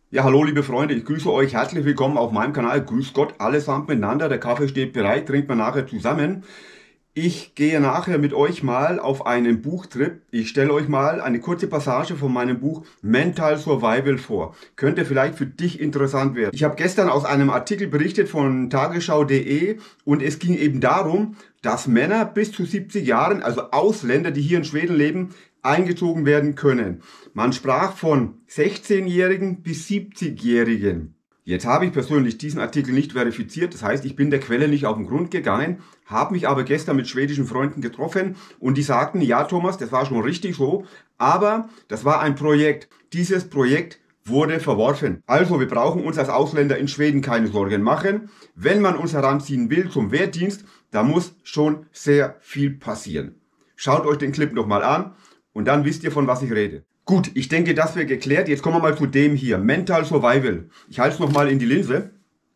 Ja, hallo liebe Freunde, ich grüße euch, herzlich willkommen auf meinem Kanal. Grüß Gott, allesamt miteinander, der Kaffee steht bereit, trinkt man nachher zusammen. Ich gehe nachher mit euch mal auf einen Buchtrip. Ich stelle euch mal eine kurze Passage von meinem Buch Mental Survival vor. Könnte vielleicht für dich interessant werden. Ich habe gestern aus einem Artikel berichtet von tagesschau.de und es ging eben darum, dass Männer bis zu 70 Jahren, also Ausländer, die hier in Schweden leben, eingezogen werden können. Man sprach von 16-Jährigen bis 70-Jährigen. Jetzt habe ich persönlich diesen Artikel nicht verifiziert, das heißt, ich bin der Quelle nicht auf den Grund gegangen, habe mich aber gestern mit schwedischen Freunden getroffen und die sagten, ja Thomas, das war schon richtig so, aber das war ein Projekt. Dieses Projekt wurde verworfen. Also wir brauchen uns als Ausländer in Schweden keine Sorgen machen. Wenn man uns heranziehen will zum Wehrdienst, da muss schon sehr viel passieren. Schaut euch den Clip nochmal an und dann wisst ihr, von was ich rede. Gut, ich denke, das wäre geklärt. Jetzt kommen wir mal zu dem hier. Mental Survival. Ich halte es nochmal in die Linse.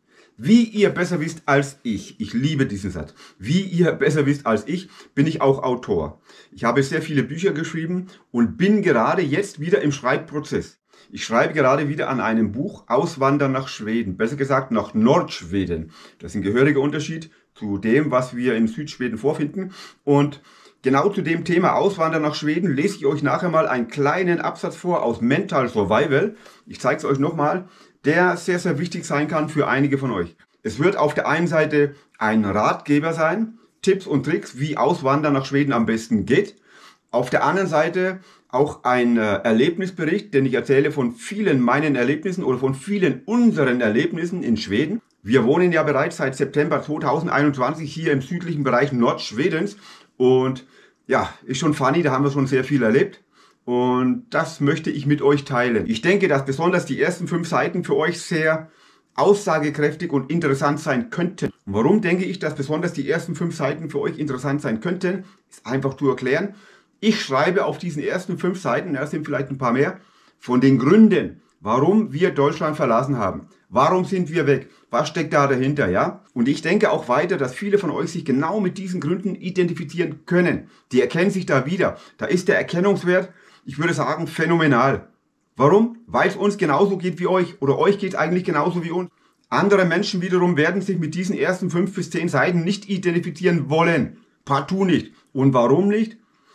Wie ihr besser wisst als ich liebe diesen Satz, wie ihr besser wisst als ich, bin ich auch Autor. Ich habe sehr viele Bücher geschrieben und bin gerade jetzt wieder im Schreibprozess. Ich schreibe gerade wieder an einem Buch Auswandern nach Schweden, besser gesagt nach Nordschweden. Das ist ein gehöriger Unterschied zu dem, was wir in Südschweden vorfinden. Und genau zu dem Thema Auswandern nach Schweden lese ich euch nachher mal einen kleinen Absatz vor aus Mental Survival. Ich zeige es euch nochmal, der sehr, sehr wichtig sein kann für einige von euch. Es wird auf der einen Seite ein Ratgeber sein, Tipps und Tricks, wie Auswandern nach Schweden am besten geht. Auf der anderen Seite auch ein Erlebnisbericht, denn ich erzähle von vielen meinen Erlebnissen oder von vielen unseren Erlebnissen in Schweden. Wir wohnen ja bereits seit September 2021 hier im südlichen Bereich Nordschwedens und ja, ist schon funny, da haben wir schon sehr viel erlebt. Und das möchte ich mit euch teilen. Ich denke, dass besonders die ersten 5 Seiten für euch sehr aussagekräftig und interessant sein könnten. Und warum denke ich, dass besonders die ersten 5 Seiten für euch interessant sein könnten, ist einfach zu erklären. Ich schreibe auf diesen ersten 5 Seiten, es sind vielleicht ein paar mehr, von den Gründen, warum wir Deutschland verlassen haben. Warum sind wir weg? Was steckt da dahinter, ja? Und ich denke auch weiter, dass viele von euch sich genau mit diesen Gründen identifizieren können. Die erkennen sich da wieder. Da ist der Erkennungswert, ich würde sagen, phänomenal. Warum? Weil es uns genauso geht wie euch. Oder euch geht es eigentlich genauso wie uns. Andere Menschen wiederum werden sich mit diesen ersten 5 bis 10 Seiten nicht identifizieren wollen. Partout nicht. Und warum nicht?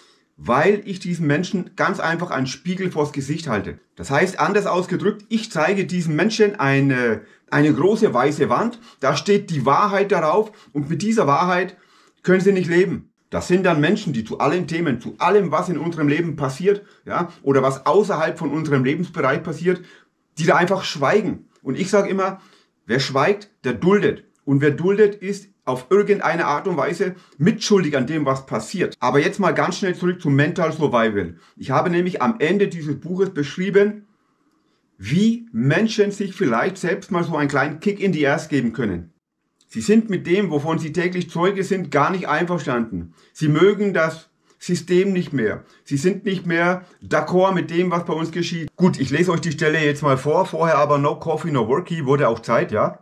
Weil ich diesen Menschen ganz einfach einen Spiegel vors Gesicht halte. Das heißt, anders ausgedrückt, ich zeige diesen Menschen eine große weiße Wand, da steht die Wahrheit darauf und mit dieser Wahrheit können sie nicht leben. Das sind dann Menschen, die zu allen Themen, zu allem, was in unserem Leben passiert, ja, oder was außerhalb von unserem Lebensbereich passiert, die da einfach schweigen. Und ich sage immer, wer schweigt, der duldet. Und wer duldet, ist auf irgendeine Art und Weise mitschuldig an dem, was passiert. Aber jetzt mal ganz schnell zurück zum Mental Survival. Ich habe nämlich am Ende dieses Buches beschrieben, wie Menschen sich vielleicht selbst mal so einen kleinen Kick in die Ass geben können. Sie sind mit dem, wovon sie täglich Zeuge sind, gar nicht einverstanden. Sie mögen das System nicht mehr. Sie sind nicht mehr d'accord mit dem, was bei uns geschieht. Gut, ich lese euch die Stelle jetzt mal vor. Vorher aber no coffee, no worky. Wurde auch Zeit, ja?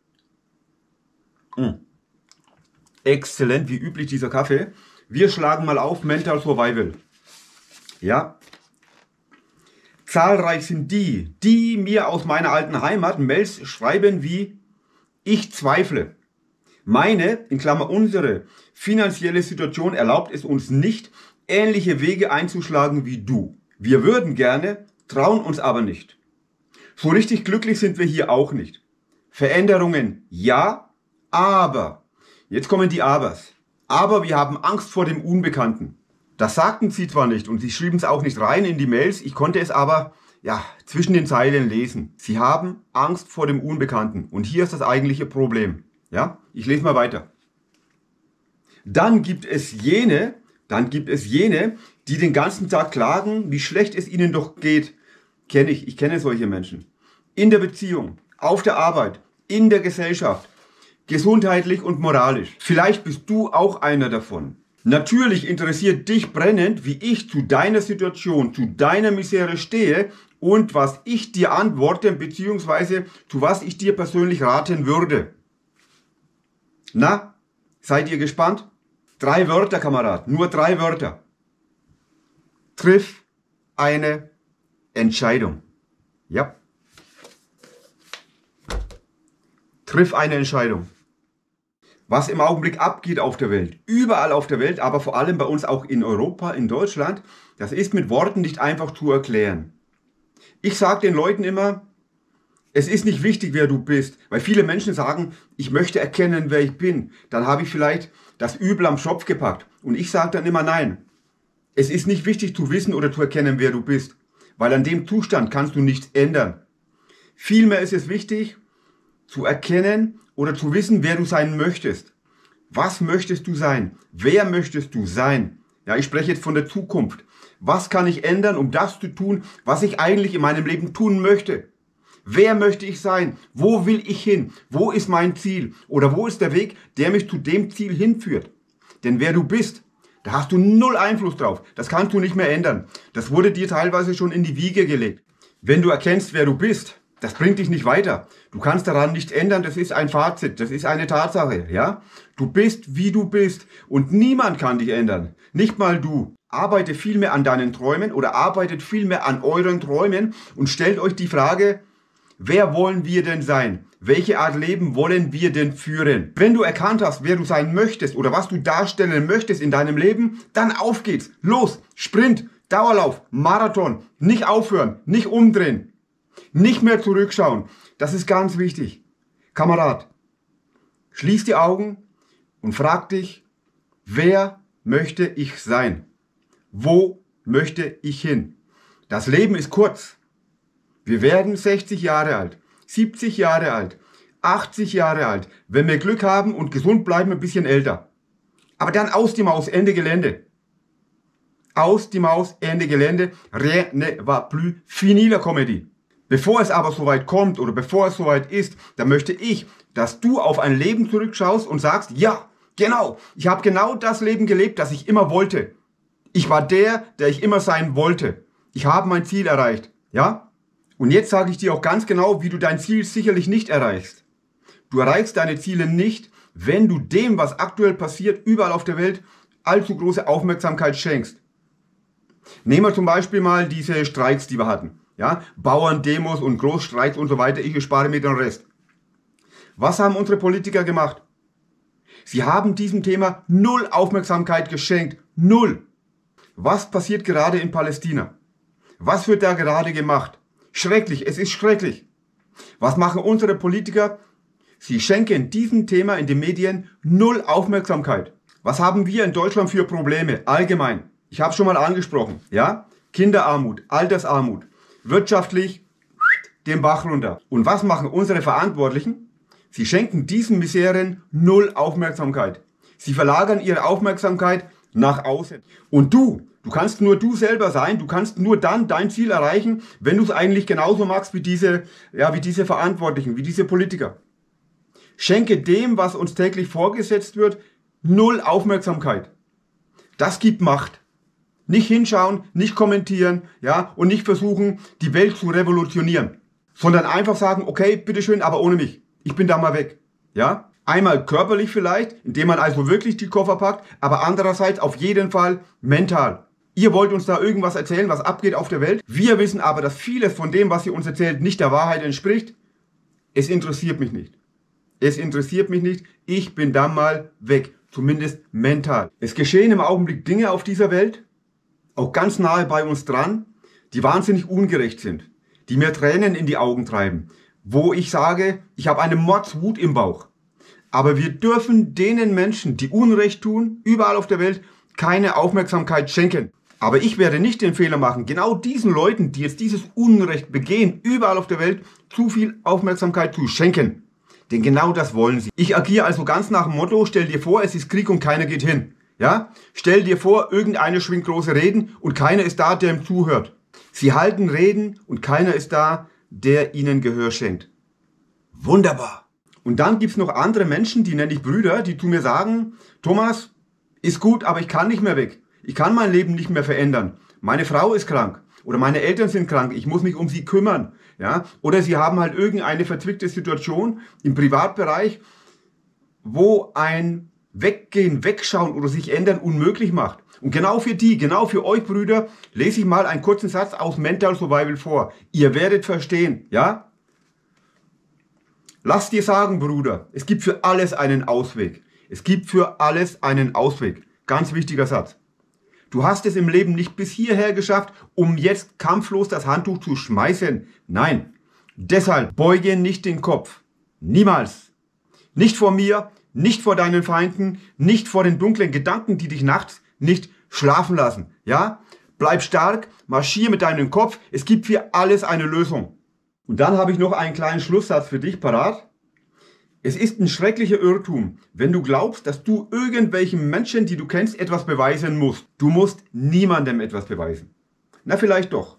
Exzellent, wie üblich dieser Kaffee. Wir schlagen mal auf Mental Survival. Ja? Zahlreich sind die mir aus meiner alten Heimat Mails schreiben wie: Ich zweifle. Meine, in Klammer unsere, finanzielle Situation erlaubt es uns nicht, ähnliche Wege einzuschlagen wie du. Wir würden gerne, trauen uns aber nicht. So richtig glücklich sind wir hier auch nicht. Veränderungen ja, aber. Jetzt kommen die Abers. Aber wir haben Angst vor dem Unbekannten. Das sagten sie zwar nicht und sie schrieben es auch nicht rein in die Mails, ich konnte es aber, ja, zwischen den Zeilen lesen. Sie haben Angst vor dem Unbekannten und hier ist das eigentliche Problem. Ja, ich lese mal weiter. Dann gibt es jene, die den ganzen Tag klagen, wie schlecht es ihnen doch geht. Ich kenne solche Menschen. In der Beziehung, auf der Arbeit, in der Gesellschaft, gesundheitlich und moralisch. Vielleicht bist du auch einer davon. Natürlich interessiert dich brennend, wie ich zu deiner Situation, zu deiner Misere stehe und was ich dir antworte, beziehungsweise zu was ich dir persönlich raten würde. Na, seid ihr gespannt? 3 Wörter, Kamerad, nur 3 Wörter. Triff eine Entscheidung. Ja. Triff eine Entscheidung. Was im Augenblick abgeht auf der Welt, überall auf der Welt, aber vor allem bei uns auch in Europa, in Deutschland, das ist mit Worten nicht einfach zu erklären. Ich sage den Leuten immer, es ist nicht wichtig, wer du bist, weil viele Menschen sagen, ich möchte erkennen, wer ich bin. Dann habe ich vielleicht das Übel am Schopf gepackt. Und ich sage dann immer nein. Es ist nicht wichtig zu wissen oder zu erkennen, wer du bist, weil an dem Zustand kannst du nichts ändern. Vielmehr ist es wichtig, zu erkennen oder zu wissen, wer du sein möchtest. Was möchtest du sein? Wer möchtest du sein? Ja, ich spreche jetzt von der Zukunft. Was kann ich ändern, um das zu tun, was ich eigentlich in meinem Leben tun möchte? Wer möchte ich sein? Wo will ich hin? Wo ist mein Ziel? Oder wo ist der Weg, der mich zu dem Ziel hinführt? Denn wer du bist, da hast du null Einfluss drauf. Das kannst du nicht mehr ändern. Das wurde dir teilweise schon in die Wiege gelegt. Wenn du erkennst, wer du bist, das bringt dich nicht weiter. Du kannst daran nicht ändern, das ist ein Fazit, das ist eine Tatsache, ja? Du bist, wie du bist und niemand kann dich ändern, nicht mal du. Arbeite vielmehr an deinen Träumen oder arbeitet vielmehr an euren Träumen und stellt euch die Frage, wer wollen wir denn sein? Welche Art Leben wollen wir denn führen? Wenn du erkannt hast, wer du sein möchtest oder was du darstellen möchtest in deinem Leben, dann auf geht's, los, Sprint, Dauerlauf, Marathon, nicht aufhören, nicht umdrehen. Nicht mehr zurückschauen. Das ist ganz wichtig. Kamerad, schließ die Augen und frag dich, wer möchte ich sein? Wo möchte ich hin? Das Leben ist kurz. Wir werden 60 Jahre alt, 70 Jahre alt, 80 Jahre alt, wenn wir Glück haben und gesund bleiben, ein bisschen älter. Aber dann aus die Maus, Ende Gelände. Aus die Maus, Ende Gelände. Rien ne va plus, fini la comédie. Bevor es aber soweit kommt oder bevor es soweit ist, dann möchte ich, dass du auf ein Leben zurückschaust und sagst, ja, genau, ich habe genau das Leben gelebt, das ich immer wollte. Ich war der ich immer sein wollte. Ich habe mein Ziel erreicht, ja? Und jetzt sage ich dir auch ganz genau, wie du dein Ziel sicherlich nicht erreichst. Du erreichst deine Ziele nicht, wenn du dem, was aktuell passiert, überall auf der Welt, allzu große Aufmerksamkeit schenkst. Nehmen wir zum Beispiel mal diese Streiks, die wir hatten. Ja, Bauerndemos und Großstreiks und so weiter, ich spare mir den Rest. Was haben unsere Politiker gemacht? Sie haben diesem Thema null Aufmerksamkeit geschenkt. Null. Was passiert gerade in Palästina? Was wird da gerade gemacht? Schrecklich, es ist schrecklich. Was machen unsere Politiker? Sie schenken diesem Thema in den Medien null Aufmerksamkeit. Was haben wir in Deutschland für Probleme? Allgemein. Ich habe schon mal angesprochen. Ja? Kinderarmut, Altersarmut. Wirtschaftlich den Bach runter. Und was machen unsere Verantwortlichen? Sie schenken diesen Miseren null Aufmerksamkeit. Sie verlagern ihre Aufmerksamkeit nach außen. Und du kannst nur du selber sein, du kannst nur dann dein Ziel erreichen, wenn du es eigentlich genauso magst wie diese Verantwortlichen, wie diese Politiker. Schenke dem, was uns täglich vorgesetzt wird, null Aufmerksamkeit. Das gibt Macht. Nicht hinschauen, nicht kommentieren, ja, und nicht versuchen, die Welt zu revolutionieren, sondern einfach sagen, okay, bitteschön, aber ohne mich. Ich bin da mal weg, ja. Einmal körperlich vielleicht, indem man also wirklich die Koffer packt, aber andererseits auf jeden Fall mental. Ihr wollt uns da irgendwas erzählen, was abgeht auf der Welt. Wir wissen aber, dass vieles von dem, was ihr uns erzählt, nicht der Wahrheit entspricht. Es interessiert mich nicht. Es interessiert mich nicht. Ich bin da mal weg, zumindest mental. Es geschehen im Augenblick Dinge auf dieser Welt, auch ganz nahe bei uns dran, die wahnsinnig ungerecht sind, die mir Tränen in die Augen treiben, wo ich sage, ich habe eine Mordswut im Bauch. Aber wir dürfen denen Menschen, die Unrecht tun, überall auf der Welt, keine Aufmerksamkeit schenken. Aber ich werde nicht den Fehler machen, genau diesen Leuten, die jetzt dieses Unrecht begehen, überall auf der Welt, zu viel Aufmerksamkeit zu schenken. Denn genau das wollen sie. Ich agiere also ganz nach dem Motto, stell dir vor, es ist Krieg und keiner geht hin. Ja? Stell dir vor, irgendeiner schwingt große Reden und keiner ist da, der ihm zuhört. Sie halten Reden und keiner ist da, der ihnen Gehör schenkt. Wunderbar. Und dann gibt's noch andere Menschen, die nenne ich Brüder, die zu mir sagen, Thomas, ist gut, aber ich kann nicht mehr weg. Ich kann mein Leben nicht mehr verändern. Meine Frau ist krank oder meine Eltern sind krank, ich muss mich um sie kümmern. Ja? Oder sie haben halt irgendeine verzwickte Situation im Privatbereich, wo ein Weggehen, Wegschauen oder sich ändern unmöglich macht. Und genau für die, genau für euch Brüder, lese ich mal einen kurzen Satz aus Mental Survival vor. Ihr werdet verstehen, ja? Lass dir sagen, Bruder, es gibt für alles einen Ausweg. Es gibt für alles einen Ausweg. Ganz wichtiger Satz. Du hast es im Leben nicht bis hierher geschafft, um jetzt kampflos das Handtuch zu schmeißen. Nein, deshalb beuge nicht den Kopf. Niemals. Nicht vor mir, nicht vor deinen Feinden, nicht vor den dunklen Gedanken, die dich nachts nicht schlafen lassen. Ja? Bleib stark, marschier mit deinem Kopf. Es gibt für alles eine Lösung. Und dann habe ich noch einen kleinen Schlusssatz für dich parat. Es ist ein schrecklicher Irrtum, wenn du glaubst, dass du irgendwelchen Menschen, die du kennst, etwas beweisen musst. Du musst niemandem etwas beweisen. Na, vielleicht doch.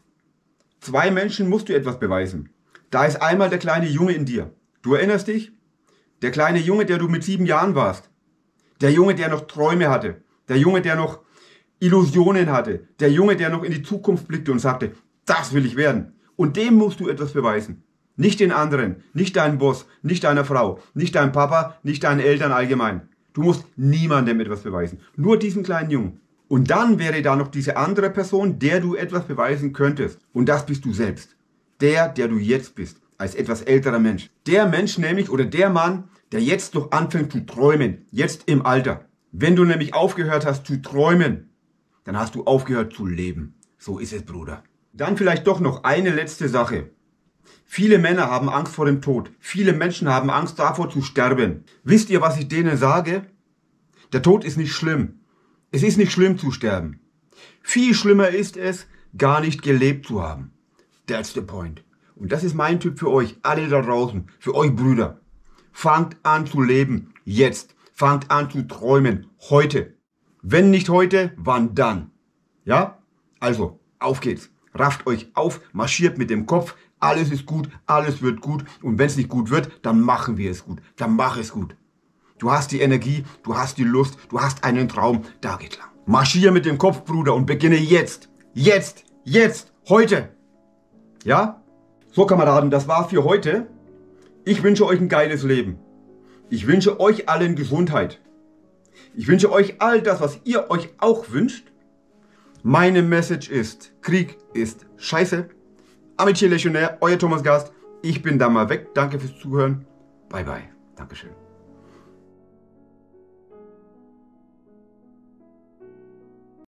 2 Menschen musst du etwas beweisen. Da ist einmal der kleine Junge in dir. Du erinnerst dich? Der kleine Junge, der du mit 7 Jahren warst. Der Junge, der noch Träume hatte. Der Junge, der noch Illusionen hatte. Der Junge, der noch in die Zukunft blickte und sagte, das will ich werden. Und dem musst du etwas beweisen. Nicht den anderen, nicht deinem Boss, nicht deiner Frau, nicht deinem Papa, nicht deinen Eltern allgemein. Du musst niemandem etwas beweisen. Nur diesem kleinen Jungen. Und dann wäre da noch diese andere Person, der du etwas beweisen könntest. Und das bist du selbst. Der du jetzt bist. Als etwas älterer Mensch. Der Mensch nämlich oder der Mann, der jetzt noch anfängt zu träumen. Jetzt im Alter. Wenn du nämlich aufgehört hast zu träumen, dann hast du aufgehört zu leben. So ist es, Bruder. Dann vielleicht doch noch eine letzte Sache. Viele Männer haben Angst vor dem Tod. Viele Menschen haben Angst davor zu sterben. Wisst ihr, was ich denen sage? Der Tod ist nicht schlimm. Es ist nicht schlimm zu sterben. Viel schlimmer ist es, gar nicht gelebt zu haben. That's the point. Und das ist mein Tipp für euch, alle da draußen, für euch Brüder. Fangt an zu leben, jetzt. Fangt an zu träumen, heute. Wenn nicht heute, wann dann? Ja? Also, auf geht's. Rafft euch auf, marschiert mit dem Kopf. Alles ist gut, alles wird gut. Und wenn es nicht gut wird, dann machen wir es gut. Dann mach es gut. Du hast die Energie, du hast die Lust, du hast einen Traum. Da geht lang. Marschier mit dem Kopf, Bruder, und beginne jetzt. Jetzt, heute. Ja? So, Kameraden, das war's für heute. Ich wünsche euch ein geiles Leben. Ich wünsche euch allen Gesundheit. Ich wünsche euch all das, was ihr euch auch wünscht. Meine Message ist, Krieg ist scheiße. Amitié Legionnaire, euer Thomas Gast. Ich bin da mal weg. Danke fürs Zuhören. Bye bye. Dankeschön.